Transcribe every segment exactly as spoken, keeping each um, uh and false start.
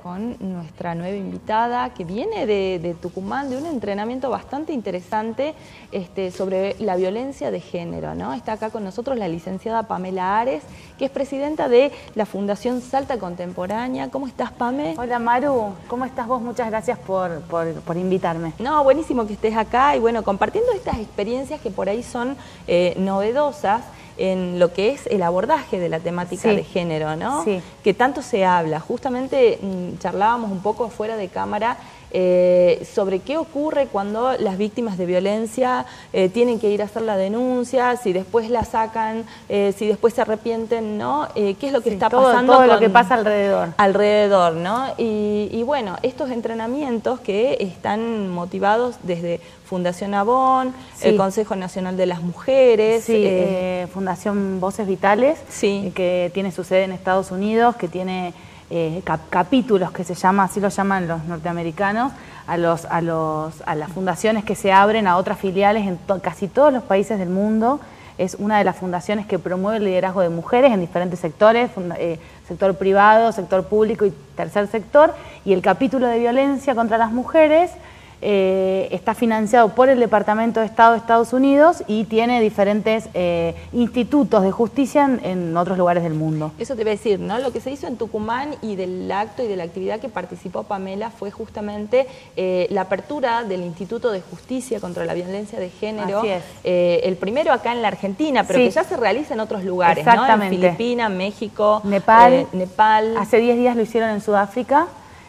Con nuestra nueva invitada que viene de, de Tucumán, de un entrenamiento bastante interesante este, sobre la violencia de género, ¿no? Está acá con nosotros la licenciada Pamela Ares, que es presidenta de la Fundación Salta Contemporánea. ¿Cómo estás, Pame? Hola, Maru. ¿Cómo estás vos? Muchas gracias por, por, por invitarme. No, buenísimo que estés acá y bueno, compartiendo estas experiencias que por ahí son eh, novedosas en lo que es el abordaje de la temática sí. de género, ¿no? Sí. Que tanto se habla. Justamente mmm, charlábamos un poco fuera de cámara eh, sobre qué ocurre cuando las víctimas de violencia eh, tienen que ir a hacer la denuncia, si después la sacan, eh, si después se arrepienten, ¿no? Eh, ¿Qué es lo que sí, está todo, pasando? Todo con, lo que pasa alrededor. Alrededor, ¿no? Y, y bueno, estos entrenamientos que están motivados desde Fundación Avon, sí. el Consejo Nacional de las Mujeres. Sí, eh, eh, Fundación Voces Vitales, sí. eh, que tiene su sede en Estados Unidos, que tiene eh, cap capítulos, que se llama, así lo llaman los norteamericanos, a, los, a, los, a las fundaciones que se abren a otras filiales en to casi todos los países del mundo. Es una de las fundaciones que promueve el liderazgo de mujeres en diferentes sectores, eh, sector privado, sector público y tercer sector, y el capítulo de violencia contra las mujeres Eh, está financiado por el Departamento de Estado de Estados Unidos y tiene diferentes eh, institutos de justicia en, en otros lugares del mundo. Eso te iba a decir, ¿no? Lo que se hizo en Tucumán y del acto y de la actividad que participó Pamela fue justamente eh, la apertura del Instituto de Justicia contra la Violencia de Género. Así es. Eh, el primero acá en la Argentina, pero sí. que ya se realiza en otros lugares, Exactamente. ¿no? En Filipinas, México, Nepal. Eh, Nepal. Hace diez días lo hicieron en Sudáfrica.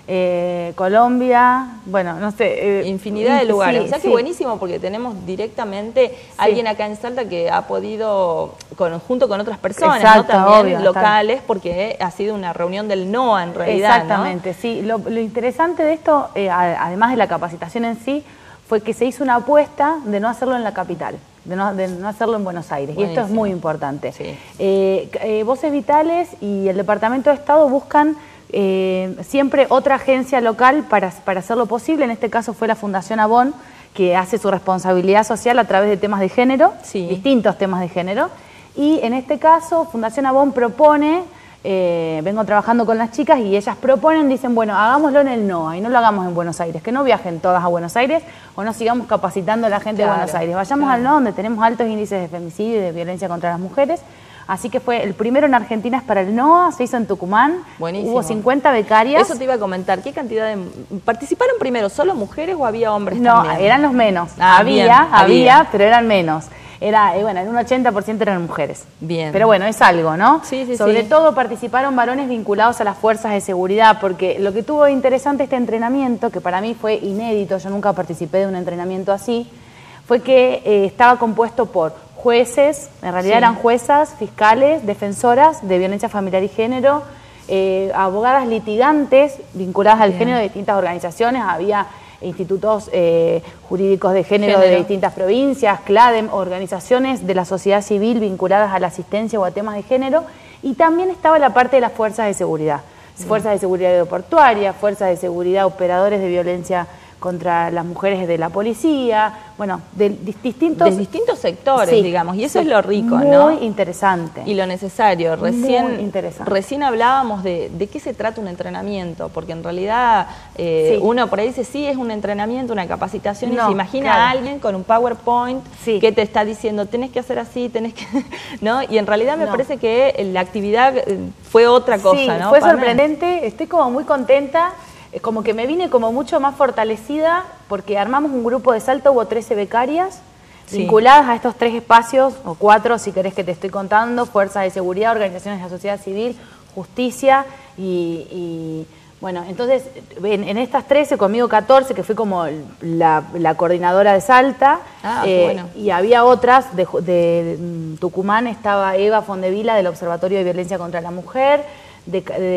Eh, Colombia, bueno, no sé. Eh, Infinidad de lugares. Sí, o sea que sí. buenísimo porque tenemos directamente sí. alguien acá en Salta que ha podido, con, junto con otras personas, Exacto, ¿no? También obvio, locales, está. Porque ha sido una reunión del NOA en realidad. Exactamente, ¿no? sí. Lo, lo interesante de esto, eh, además de la capacitación en sí, fue que se hizo una apuesta de no hacerlo en la capital. De no, de no hacerlo en Buenos Aires, buenísimo. Y esto es muy importante. Sí. Eh, eh, Voces Vitales y el Departamento de Estado buscan Eh, siempre otra agencia local para, para hacerlo posible. En este caso fue la Fundación Avon, que hace su responsabilidad social a través de temas de género, sí. distintos temas de género. Y en este caso Fundación Avon propone, eh, vengo trabajando con las chicas y ellas proponen, dicen, bueno, hagámoslo en el NOA y no lo hagamos en Buenos Aires, que no viajen todas a Buenos Aires o no sigamos capacitando a la gente claro, de Buenos Aires. Vayamos claro. al NOA, donde tenemos altos índices de femicidio y de violencia contra las mujeres. Así que fue el primero en Argentina es para el NOA, se hizo en Tucumán. Buenísimo. Hubo cincuenta becarias. Eso te iba a comentar, ¿qué cantidad de... ¿Participaron primero solo mujeres o había hombres no, también? No, eran los menos. Ah, había, bien, había, había, pero eran menos. Era, eh, bueno, en un ochenta por ciento eran mujeres. Bien. Pero bueno, es algo, ¿no? Sí, sí, Sobre sí. todo participaron varones vinculados a las fuerzas de seguridad, porque lo que tuvo de interesante este entrenamiento, que para mí fue inédito, yo nunca participé de un entrenamiento así, fue que eh, estaba compuesto por jueces, en realidad sí. eran juezas, fiscales, defensoras de violencia familiar y género, eh, abogadas litigantes vinculadas al Bien. género de distintas organizaciones, había institutos eh, jurídicos de género, género de distintas provincias, CLADEM, organizaciones de la sociedad civil vinculadas a la asistencia o a temas de género, y también estaba la parte de las fuerzas de seguridad, Bien. fuerzas de seguridad aeroportuaria, fuerzas de seguridad, operadores de violencia contra las mujeres de la policía, bueno, de distintos... De distintos sectores, sí, digamos, y eso sí, es lo rico, muy ¿no? Muy interesante. Y lo necesario. Recién, muy interesante. Recién hablábamos de, de qué se trata un entrenamiento, porque en realidad eh, sí. uno por ahí dice, sí, es un entrenamiento, una capacitación, no, y se imagina claro. a alguien con un PowerPoint sí. que te está diciendo, tenés que hacer así, tenés que... ¿no? Y en realidad me no. parece que la actividad fue otra cosa, sí, ¿no? fue Pamela? sorprendente, estoy como muy contenta. Como que me vine como mucho más fortalecida porque armamos un grupo de Salta, hubo trece becarias sí. vinculadas a estos tres espacios, o cuatro si querés que te estoy contando, fuerzas de seguridad, organizaciones de la sociedad civil, justicia y, y bueno, entonces en, en estas trece, conmigo catorce, que fui como la, la coordinadora de Salta, ah, eh, bueno. y había otras, de, de, de Tucumán estaba Eva Fondevila del Observatorio de Violencia contra la Mujer, De,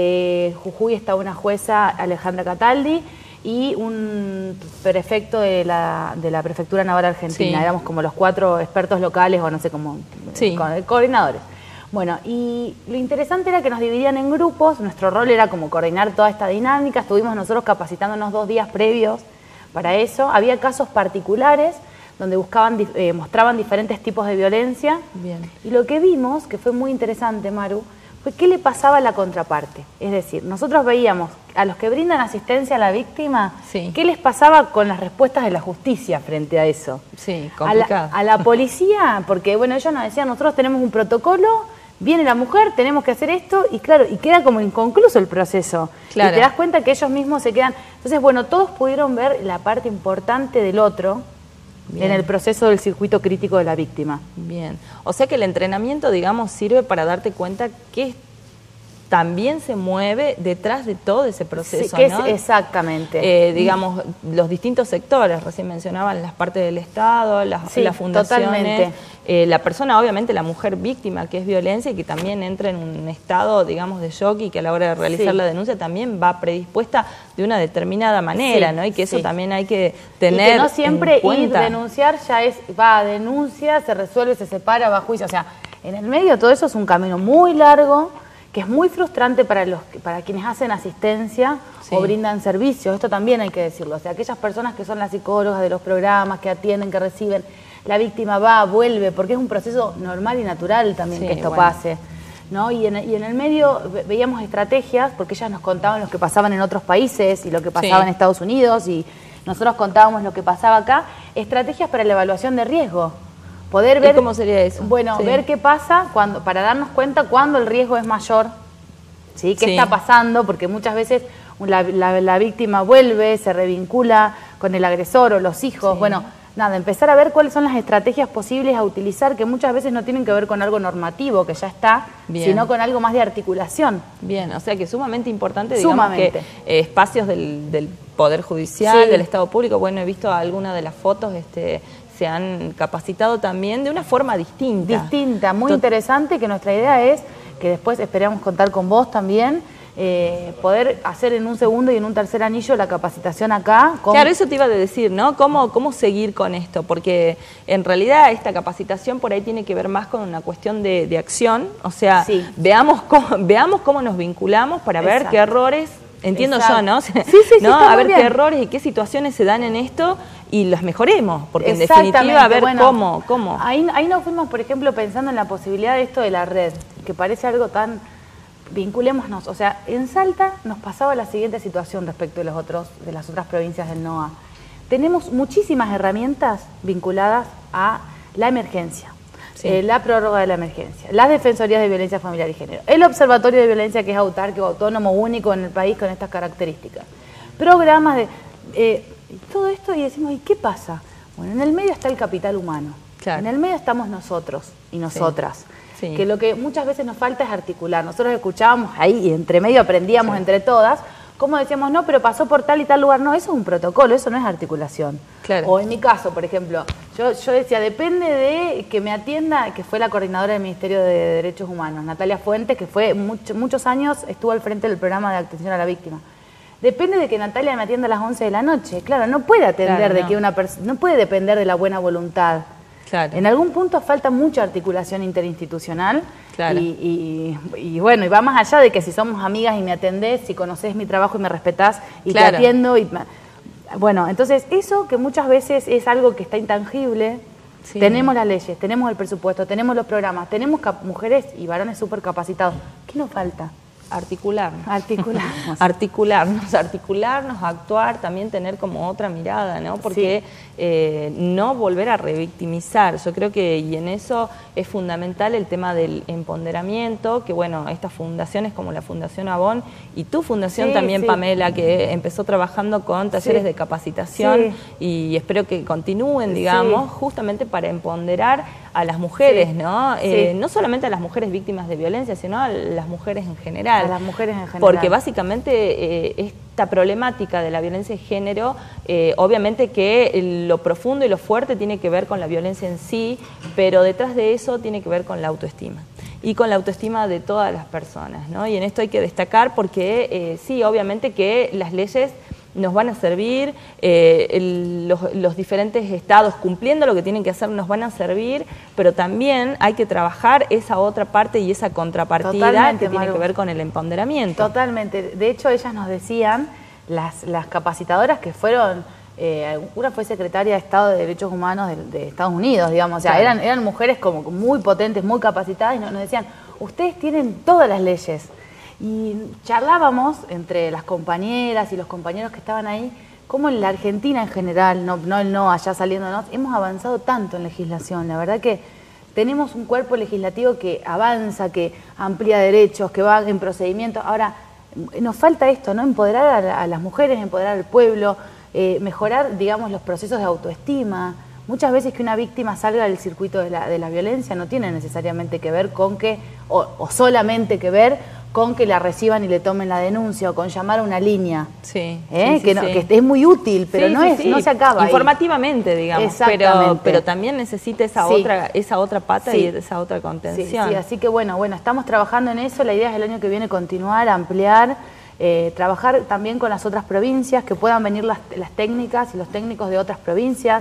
de Jujuy estaba una jueza, Alejandra Cataldi, y un prefecto de la, de la Prefectura Naval Argentina. Sí. Éramos como los cuatro expertos locales, o no sé cómo, sí. coordinadores. Bueno, y lo interesante era que nos dividían en grupos, nuestro rol era como coordinar toda esta dinámica, estuvimos nosotros capacitándonos dos días previos para eso. Había casos particulares donde buscaban, eh, mostraban diferentes tipos de violencia. Bien. Y lo que vimos, que fue muy interesante, Maru, fue qué le pasaba a la contraparte. Es decir, nosotros veíamos a los que brindan asistencia a la víctima, sí. qué les pasaba con las respuestas de la justicia frente a eso. Sí, complicado. A la, a la policía, porque bueno, ellos nos decían, nosotros tenemos un protocolo, viene la mujer, tenemos que hacer esto, y claro, y queda como inconcluso el proceso. Claro. Y te das cuenta que ellos mismos se quedan... Entonces, bueno, todos pudieron ver la parte importante del otro, bien, en el proceso del circuito crítico de la víctima. Bien. O sea que el entrenamiento, digamos, sirve para darte cuenta que también se mueve detrás de todo ese proceso, sí, que ¿no? Es exactamente. Eh, digamos, los distintos sectores, recién mencionaban las partes del Estado, las, sí, las fundaciones. Totalmente. Eh, la persona, obviamente, la mujer víctima que es violencia y que también entra en un estado, digamos, de shock y que a la hora de realizar sí. la denuncia también va predispuesta de una determinada manera, sí, ¿no? Y que eso sí. también hay que tener y que no siempre en cuenta. Ir denunciar ya es, va a denuncia, se resuelve, se separa, va a juicio. O sea, en el medio todo eso es un camino muy largo, que es muy frustrante para los para quienes hacen asistencia sí. o brindan servicios. Esto también hay que decirlo. O sea, aquellas personas que son las psicólogas de los programas, que atienden, que reciben, la víctima va, vuelve, porque es un proceso normal y natural también sí, que esto bueno. pase, ¿no? Y en, y en el medio veíamos estrategias, porque ellas nos contaban lo que pasaban en otros países y lo que pasaba sí. en Estados Unidos, y nosotros contábamos lo que pasaba acá, estrategias para la evaluación de riesgo. Poder ver, ¿Y cómo sería eso? Bueno, sí. ver qué pasa cuando, para darnos cuenta cuando el riesgo es mayor, ¿sí? ¿Qué sí. está pasando? Porque muchas veces la, la, la víctima vuelve, se revincula con el agresor o los hijos. Sí. Bueno, nada, empezar a ver cuáles son las estrategias posibles a utilizar, que muchas veces no tienen que ver con algo normativo, que ya está, bien. sino con algo más de articulación. Bien, o sea que es sumamente importante, digamos, sumamente. que eh, espacios del, del Poder Judicial, sí. del Estado Público, bueno, he visto algunas de las fotos, este... se han capacitado también de una forma distinta. Distinta, muy Tot interesante, que nuestra idea es, que después esperamos contar con vos también, eh, poder hacer en un segundo y en un tercer anillo la capacitación acá. Con... Claro, eso te iba a decir, ¿no? ¿Cómo, cómo seguir con esto? Porque en realidad esta capacitación por ahí tiene que ver más con una cuestión de, de acción, o sea, sí. veamos, cómo, veamos cómo nos vinculamos para ver Exacto. qué errores... Entiendo Exacto. yo, ¿no? Sí, sí, sí, ¿no? A ver bien. qué errores y qué situaciones se dan en esto y las mejoremos, porque en definitiva a ver bueno, cómo, cómo. Ahí, ahí nos fuimos, por ejemplo, pensando en la posibilidad de esto de la red, que parece algo tan... Vinculémonos. O sea, en Salta nos pasaba la siguiente situación respecto de, los otros, de las otras provincias del NOA. Tenemos muchísimas herramientas vinculadas a la emergencia. Sí. Eh, la prórroga de la emergencia, las defensorías de violencia familiar y género, el observatorio de violencia que es autárquico, autónomo, único en el país con estas características, programas de... Eh, todo esto y decimos, ¿y qué pasa? Bueno, en el medio está el capital humano, claro. en el medio estamos nosotros y nosotras, sí. Sí. que lo que muchas veces nos falta es articular. Nosotros escuchábamos ahí y entre medio aprendíamos sí. entre todas, como decíamos, no, pero pasó por tal y tal lugar. No, eso es un protocolo, eso no es articulación. Claro. O en mi caso, por ejemplo, yo, yo decía, depende de que me atienda, que fue la coordinadora del Ministerio de Derechos Humanos, Natalia Fuentes, que fue mucho, muchos años, estuvo al frente del programa de atención a la víctima. Depende de que Natalia me atienda a las once de la noche. Claro, no puede atender claro, de no. que una persona, no puede depender de la buena voluntad. Claro. En algún punto falta mucha articulación interinstitucional. Claro. Y, y, y bueno, y va más allá de que si somos amigas y me atendés, si conocés mi trabajo y me respetás y claro. te atiendo. Y, bueno, entonces eso que muchas veces es algo que está intangible, sí. tenemos las leyes, tenemos el presupuesto, tenemos los programas, tenemos mujeres y varones súper capacitados. ¿Qué nos falta? Articularnos. Articularnos. articularnos, articularnos, actuar, también tener como otra mirada, ¿no? Porque sí. eh, no volver a revictimizar. Yo creo que, y en eso es fundamental el tema del empoderamiento, que bueno, estas fundaciones como la Fundación Avon y tu fundación sí, también, sí. Pamela, que empezó trabajando con talleres sí. de capacitación sí. y espero que continúen, digamos, sí. justamente para empoderar a las mujeres, sí. ¿no? Sí. Eh, no solamente a las mujeres víctimas de violencia, sino a las mujeres en general. A las mujeres en general. Porque básicamente eh, esta problemática de la violencia de género, eh, obviamente que lo profundo y lo fuerte tiene que ver con la violencia en sí, pero detrás de eso tiene que ver con la autoestima. Y con la autoestima de todas las personas, ¿no? Y en esto hay que destacar porque eh, sí, obviamente que las leyes nos van a servir, eh, el, los, los diferentes estados cumpliendo lo que tienen que hacer nos van a servir, pero también hay que trabajar esa otra parte y esa contrapartida Totalmente, que tiene Maru. que ver con el empoderamiento. Totalmente. De hecho, ellas nos decían, las, las capacitadoras que fueron, eh, una fue secretaria de Estado de Derechos Humanos de, de Estados Unidos, digamos, o sea, claro. eran, eran mujeres como muy potentes, muy capacitadas y nos, nos decían, ustedes tienen todas las leyes. Y charlábamos entre las compañeras y los compañeros que estaban ahí, cómo en la Argentina en general, no, no, no allá saliéndonos, hemos avanzado tanto en legislación. La verdad que tenemos un cuerpo legislativo que avanza, que amplía derechos, que va en procedimientos. Ahora, nos falta esto, ¿no? Empoderar a, a las mujeres, empoderar al pueblo, eh, mejorar, digamos, los procesos de autoestima. Muchas veces que una víctima salga del circuito de la, de la violencia no tiene necesariamente que ver con que, o, o solamente que ver con que la reciban y le tomen la denuncia o con llamar a una línea. Sí, ¿Eh? sí, sí, que, no, sí. que es muy útil, pero sí, no, sí, es, sí. no se acaba informativamente, ahí. digamos. Pero, pero también necesita esa, sí. otra, esa otra pata sí. y esa otra contención. Sí, sí, así que bueno, bueno, estamos trabajando en eso. La idea es el año que viene continuar, ampliar, eh, trabajar también con las otras provincias, que puedan venir las, las técnicas y los técnicos de otras provincias,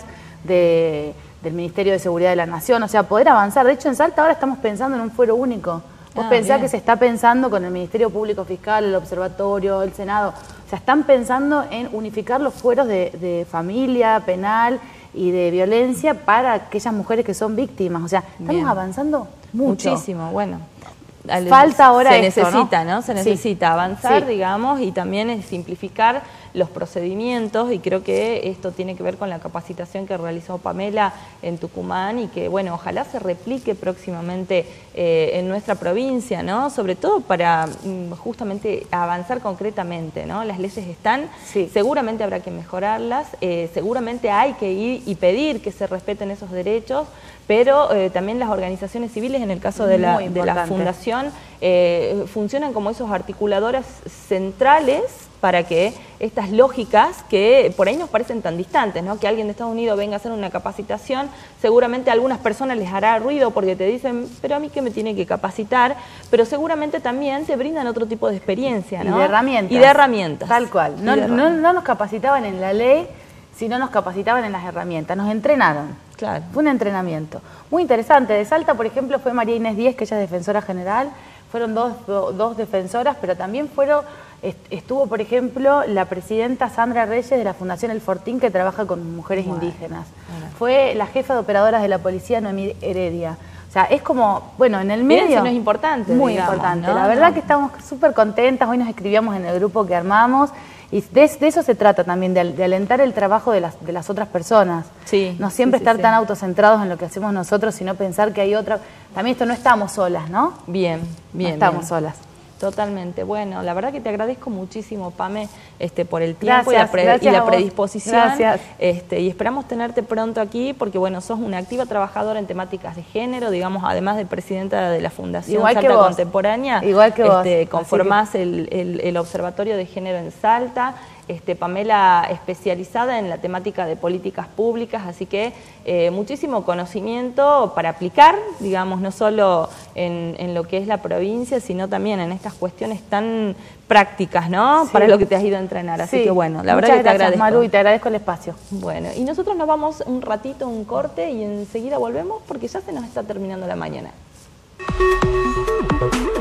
de, del Ministerio de Seguridad de la Nación, o sea, poder avanzar. De hecho, en Salta ahora estamos pensando en un fuero único. Vos ah, pensás bien. que se está pensando con el Ministerio Público Fiscal, el Observatorio, el Senado, o sea, están pensando en unificar los fueros de, de familia, penal y de violencia para aquellas mujeres que son víctimas. O sea, estamos bien. avanzando mucho. Muchísimo, bueno. Falta ahora se esto, necesita, ¿no? ¿no? Se necesita sí. avanzar, sí. digamos, y también es simplificar los procedimientos, y creo que esto tiene que ver con la capacitación que realizó Pamela en Tucumán y que, bueno, ojalá se replique próximamente eh, en nuestra provincia, ¿no? Sobre todo para mm, justamente avanzar concretamente, ¿no? Las leyes están, sí. seguramente habrá que mejorarlas, eh, seguramente hay que ir y pedir que se respeten esos derechos, pero eh, también las organizaciones civiles, en el caso de la, de la Fundación, eh, funcionan como esos articuladoras centrales para que estas lógicas que por ahí nos parecen tan distantes, ¿no? Que alguien de Estados Unidos venga a hacer una capacitación, seguramente a algunas personas les hará ruido porque te dicen, pero a mí qué me tiene que capacitar, pero seguramente también te brindan otro tipo de experiencia, ¿no? Y de herramientas. Y de herramientas. Tal cual. No, no, no nos capacitaban en la ley, sino nos capacitaban en las herramientas, nos entrenaron. Claro. Fue un entrenamiento. Muy interesante. De Salta, por ejemplo, fue María Inés Díez, que ella es defensora general. Fueron dos, dos defensoras, pero también fueron, estuvo, por ejemplo, la presidenta Sandra Reyes de la Fundación El Fortín, que trabaja con mujeres bueno, indígenas. Bueno. Fue la jefa de operadoras de la policía, Noemí Heredia. O sea, es como, bueno, en el medio... Eso no es importante, Muy digamos, importante. ¿no? La verdad no. que estamos súper contentas. Hoy nos escribíamos en el grupo que armamos. Y de, de eso se trata también, de, de alentar el trabajo de las, de las otras personas. Sí, no siempre sí, estar sí, tan sí. autocentrados en lo que hacemos nosotros, sino pensar que hay otra... También esto no estamos solas, ¿no? Bien, bien. No estamos bien. solas. Totalmente. Bueno, la verdad que te agradezco muchísimo, Pame, este, por el tiempo gracias, y la, pre y la predisposición. Gracias. Este, y esperamos tenerte pronto aquí porque, bueno, sos una activa trabajadora en temáticas de género, digamos, además de presidenta de la Fundación Igual Salta que vos. Contemporánea. Igual que vos. Este, conformás que... el, el, el Observatorio de Género en Salta. Este, Pamela especializada en la temática de políticas públicas, así que eh, muchísimo conocimiento para aplicar, digamos, no solo en, en lo que es la provincia, sino también en estas cuestiones tan prácticas, ¿no? Sí. Para lo que te has ido a entrenar, así sí. que bueno, la verdad Muchas que te gracias, agradezco. Maru, y te agradezco el espacio. Bueno, y nosotros nos vamos un ratito, un corte, y enseguida volvemos porque ya se nos está terminando la mañana.